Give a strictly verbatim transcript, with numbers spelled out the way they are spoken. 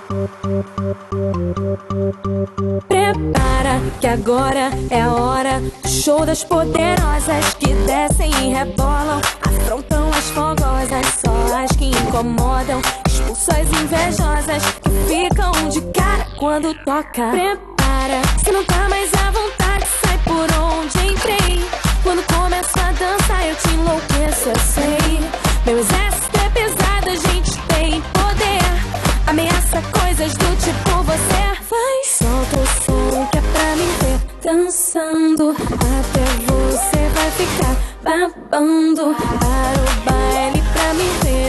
Prepara que agora é a hora do show das poderosas que descem e rebolam, afrontam as fogosas, só as que incomodam, expulsam as invejosas que ficam de cara quando toca. Prepara, se não tá mais à vontade, sai por onde entrei. Quando começo a dançar eu te enlouqueço, eu sei. Meu exército é pesado, a gente tem poder, ameaça coisas do tipo você. Vai, solta o som que é pra me ver dançando, até você vai ficar babando. Para o baile pra me ver